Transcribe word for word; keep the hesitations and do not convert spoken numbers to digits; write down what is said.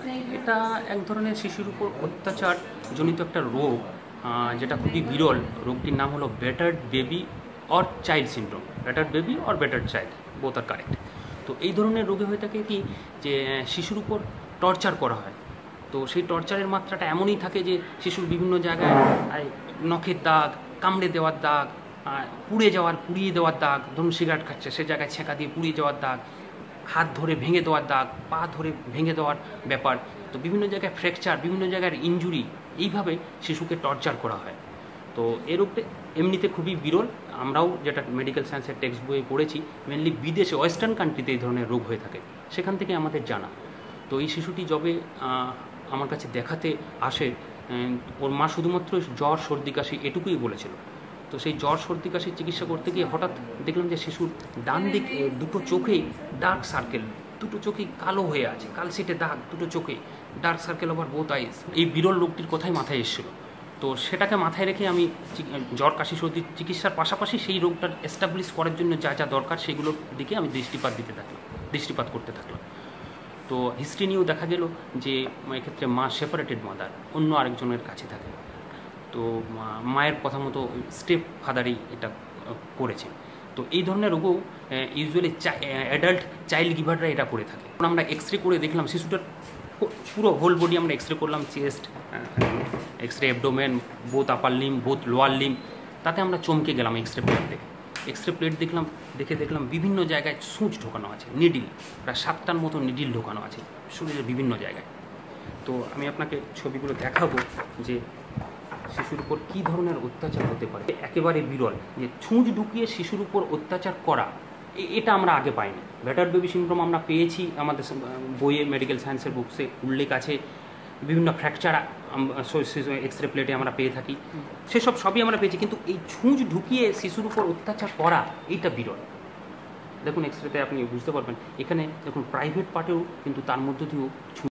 এটা এক ধরনের শিশুর উপর অত্যাচার জনিত একটা রোগ, যেটা খুবই বিরল। রোগটির নাম হলো battered baby or child syndrome. Battered baby or battered child, both are correct. তো এই ধরনের রোগে হয়ে থাকে কি, যে শিশুর উপর টর্চার করা হয়। তো সেই টর্চারের মাত্রাটা এমনই থাকে যে শিশুর বিভিন্ন জায়গায় নখের দাগ, কামড়ে দেওয়ার দাগ, পুড়ে যাওয়ার পুড়িয়ে দেওয়ার দাগ, ধরুন সিগারেট খাচ্ছে সে জায়গায় ছেঁকা দিয়ে পুড়িয়ে যাওয়ার দাগ, হাত ধরে ভেঙে দেওয়ার দাগ, পা ধরে ভেঙে দেওয়ার ব্যাপার। তো বিভিন্ন জায়গায় ফ্র্যাকচার, বিভিন্ন জায়গার ইনজুরি, এইভাবে শিশুকে টর্চার করা হয়। তো এই রোগটা এমনিতে খুবই বিরল। আমরাও যেটা মেডিকেল সায়েন্সের টেক্সট বইয়ে পড়েছি, মেনলি বিদেশে ওয়েস্টার্ন কান্ট্রিতে এই ধরনের রোগ হয়ে থাকে, সেখান থেকে আমাদের জানা। তো এই শিশুটি যবে আমার কাছে দেখাতে আসে, ওর মা শুধুমাত্র জ্বর সর্দি কাশি এটুকুই বলেছিল। তো সেই জ্বর সর্দি কাশির চিকিৎসা করতে গিয়ে হঠাৎ দেখলাম যে শিশুর ডান দিক দুটো চোখেই ডার্ক সার্কেল, দুটো চোখেই কালো হয়ে আছে, কালসিটে দাগ, দুটো চোখে dark circle over both eyes. এই বিরল রোগটির কথাই মাথায় এসেছিল। তো সেটাকে মাথায় রেখে আমি জ্বর কাশি সর্দির চিকিৎসার পাশাপাশি সেই রোগটার এস্টাবলিশ করার জন্য যা যা দরকার সেগুলোর দিকে আমি দৃষ্টিপাত দিতে থাকলাম, দৃষ্টিপাত করতে থাকলাম। তো হিস্ট্রি নিয়েও দেখা গেল যে এক্ষেত্রে মা সেপারেটেড মাদার, অন্য আরেকজনের কাছে থাকে। তো মায়ের কথা মতো স্টেপ ফাদারই এটা করেছে। তো এই ধরনের রোগও ইউজুয়ালি অ্যাডাল্ট চাইল্ড গিভাররা এটা করে থাকে। আমরা এক্স রে করে দেখলাম শিশুটার পুরো হোল বডি আমরা এক্স রে করলাম, chest, X ray abdomen, both upper limb, both lower limb. তাতে আমরা চমকে গেলাম এক্স রে প্লেট দেখে। এক্স রে প্লেট দেখলাম, দেখে দেখলাম বিভিন্ন জায়গায় সূচ ঢোকানো আছে, নিডিল, প্রায় সাতটার মতো নিডিল ঢোকানো আছে শরীরের বিভিন্ন জায়গায়। তো আমি আপনাকে ছবিগুলো দেখাবো যে শিশুর উপর কী ধরনের অত্যাচার হতে পারে। একেবারে বিরল যে ছুঁচ ঢুকিয়ে শিশুর উপর অত্যাচার করা, এটা আমরা আগে পাইনি। ব্যাটার্ড বেবি সিনড্রোম আমরা পেয়েছি, আমাদের বইয়ে মেডিকেল সায়েন্সের বুকসে উল্লেখ আছে। বিভিন্ন ফ্র্যাকচার এক্স রে প্লেটে আমরা পেয়ে থাকি, সেসব সবই আমরা পেয়েছি। কিন্তু এই ছুঁচ ঢুকিয়ে শিশুর উপর অত্যাচার করা, এইটা বিরল। দেখুন এক্স রেতে আপনি বুঝতে পারবেন, এখানে দেখুন প্রাইভেট পার্টেও কিন্তু তার মধ্য দিয়েও